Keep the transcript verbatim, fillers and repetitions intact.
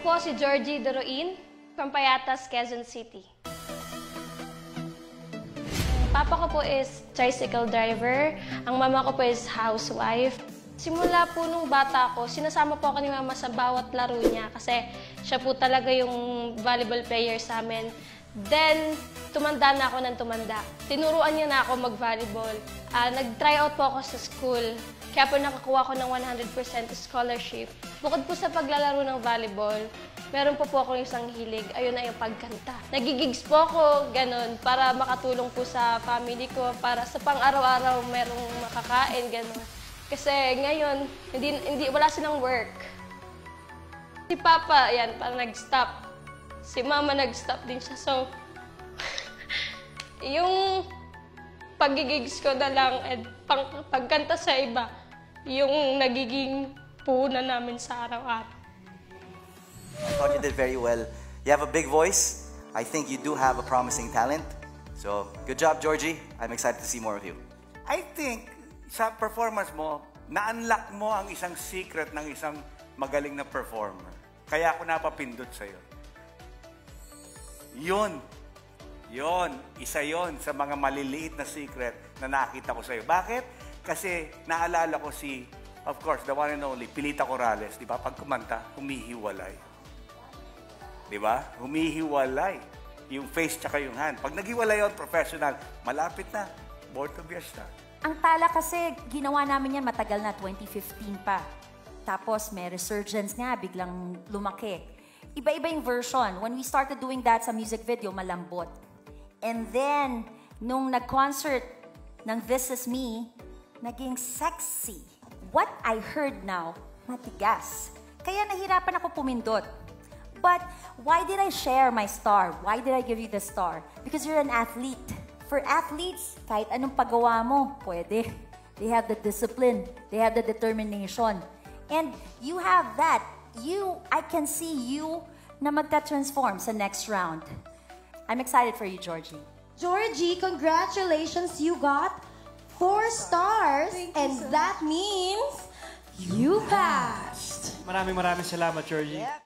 po si Georgie Doroin from Payatas, Quezon City. Papa ko po is tricycle driver. Ang mama ko po is housewife. Simula po nung bata ko, sinasama po ako ni mama sa bawat laro niya kasi siya po talaga yung volleyball player sa amin. Then, tumanda na ako ng tumanda. Tinuruan niya na ako mag-volleyball. Uh, Nag-try out po ako sa school. Kaya po nakakuha ko ng one hundred percent scholarship. Bukod po sa paglalaro ng volleyball, meron po po ako isang hilig. Ayun na yung pagkanta. Nagigigs po ako, ganun, para makatulong po sa family ko, para sa pang-araw-araw merong makakain, ganun. Kasi ngayon, hindi, hindi, wala silang work. Si Papa, yan, parang nag-stop. Si Mama nag-stop din siya. So, yung pagigigs ko na lang at pang, pagkanta sa iba, yung nagiging puhunan namin sa araw-araw. I thought you did very well. You have a big voice. I think you do have a promising talent. So, good job, Georgie. I'm excited to see more of you. I think, sa performance mo, na-unlock mo ang isang secret ng isang magaling na performer. Kaya ako napapindot sa'yo. Yun. Yun. Isa yon sa mga maliliit na secret na nakita ko sa'yo. Bakit? Kasi naalala ko si, of course, the one and only, Pilita Corrales. Di ba? Pag kumanta, humihiwalay. Di ba? Humihiwalay. Yung face tsaka yung hand. Pag naghiwalay yun, professional, malapit na. Born to be a star. Ang Tala kasi, ginawa namin yan matagal na, twenty fifteen pa. Tapos may resurgence nga, biglang lumaki. Iba-iba yung version. When we started doing that sa music video, malambot. And then, nung nag-concert ng This Is Me, naging sexy. What I heard now, matigas. Kaya nahirapan ako pumindot. But why did I share my star? Why did I give you the star? Because you're an athlete. For athletes, kahit anong paggawa mo, pwede. They have the discipline. They have the determination. And you have that. You, I can see you na magta-transform sa next round. I'm excited for you, Georgie. Georgie, congratulations. You got four stars. And that means you passed. Maraming maraming salamat, Georgie.